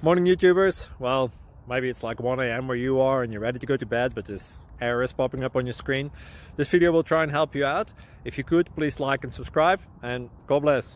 Morning YouTubers. Well, maybe it's like 1 a.m. where you are and you're ready to go to bed, but this error is popping up on your screen. This video will try and help you out. If you could, please like and subscribe, and God bless.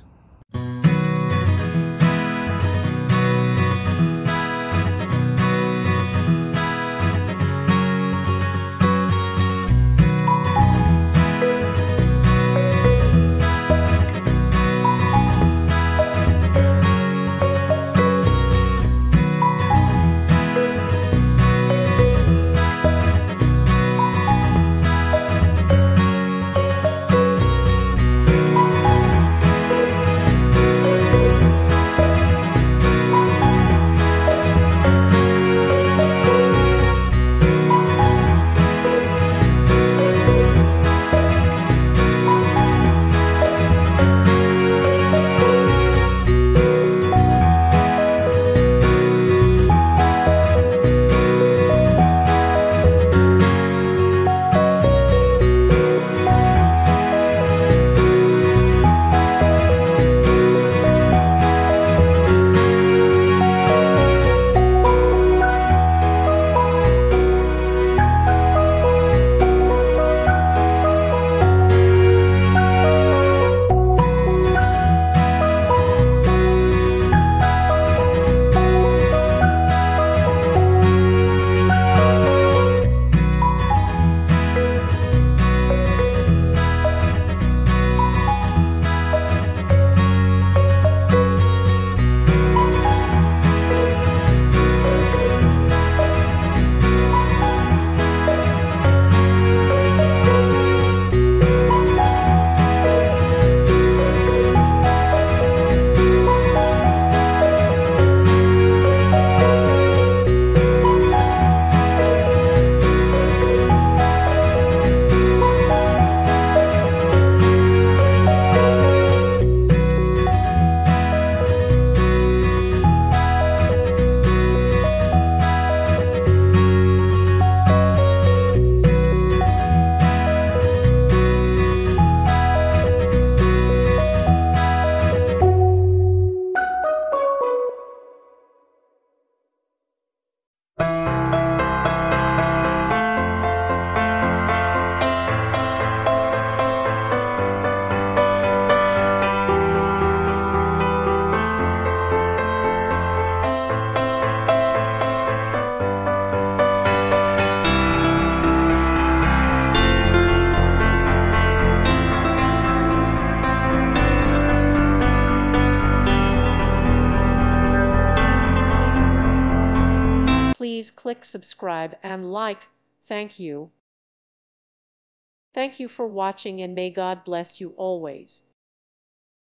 Please click subscribe and like. Thank you. Thank you for watching, and may God bless you always.